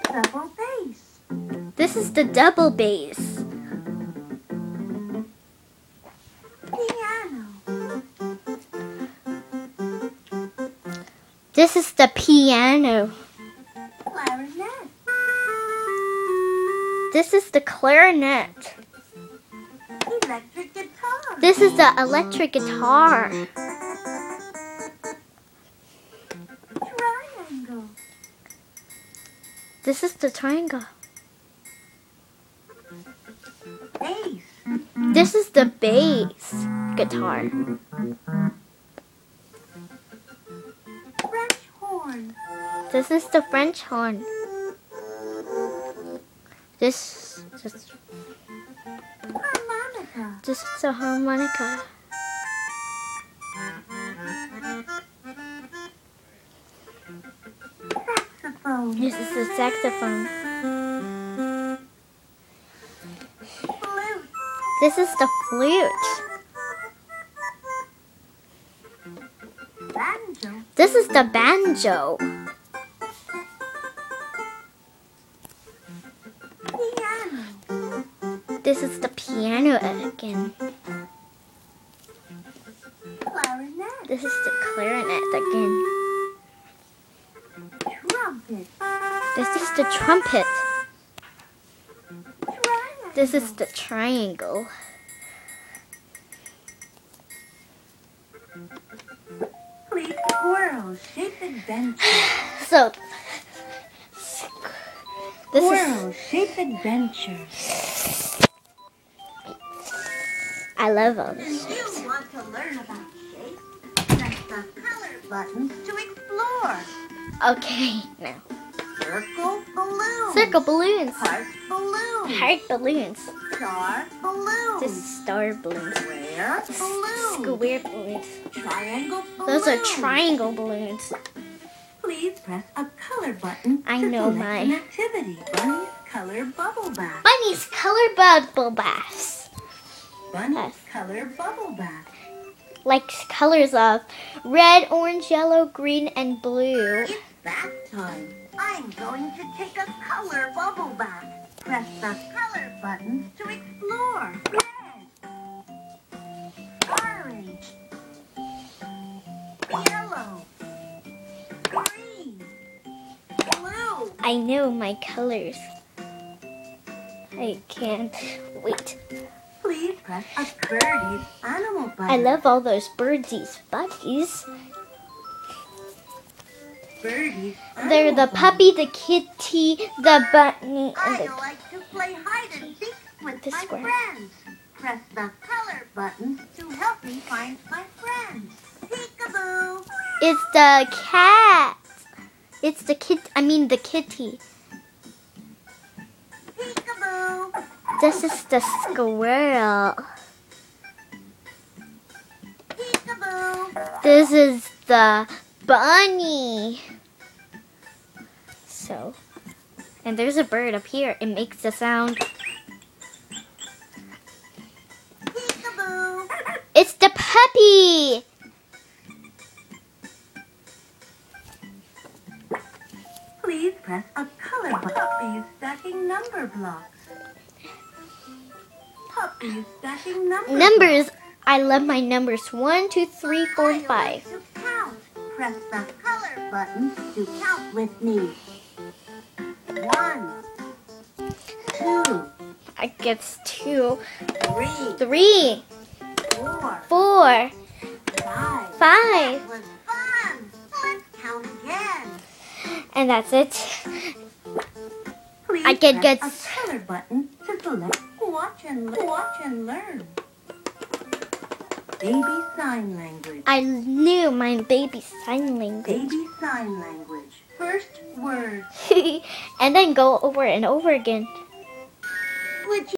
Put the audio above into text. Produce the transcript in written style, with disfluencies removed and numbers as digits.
double bass. This is the double bass. Piano. This is the piano. Clarinet. This is the clarinet. Electric guitar. This is the electric guitar. Triangle. This is the triangle. Bass. This is the bass guitar. French horn. This is the French horn. This is Harmonica. the harmonica. Saxophone. This is the saxophone. Flute. This is the flute. Banjo. This is the banjo. Piano. This is the piano again. Clarinet. This is the clarinet again. Trumpet. This is the trumpet. Triangle. This is the triangle. Complete squirrel shaped adventure. So, this is Squirrel shaped adventure. I love all this. You want to learn about shapes? Press the color buttons to explore. Okay, now Circle balloon. circle balloons, Heart balloon. heart balloons. Star balloon. This is star balloons. Square balloon. Square balloons. Triangle balloon. Those are triangle balloons. Please press a color button I to know select mine. an activity. Bunny's color bubble bath. Bunny's color bubble baths. Bunny's Yes. color bubble bath. Like colors of red, orange, yellow, green, and blue. It's bath time. I'm going to take a color bubble bath. Press the color buttons to explore. Red. Orange. Yellow. Green. Blue. I know my colors. I can't wait. Please press a birdie's animal button. I love all those birdsies buddies. Birdie's They're the animal puppy, the kitty, the bunny, button. and I like to play hide and seek with The my square. friends. Press the color buttons to help me find my friends. Peekaboo. it's the cat. It's the the kitty. Peekaboo. This is the squirrel. Peekaboo. This is the bunny. So, and there's a bird up here. It makes the sound. Peekaboo. It's the puppy. Please press a color button. Puppies stacking number blocks. Puppies stacking number Numbers. I love my numbers. 1, 2, 3, 4, and 5. I like to count. Press the color button to count with me. 1, 2, I guess 2, 3, 3, 4, 4, 5. 5. That was fun. Let's count again. And that's it. Please I can press get a color button to select watch and learn. Baby sign language. I knew my baby sign language. Baby sign language. First word. And then go over and over again. Would you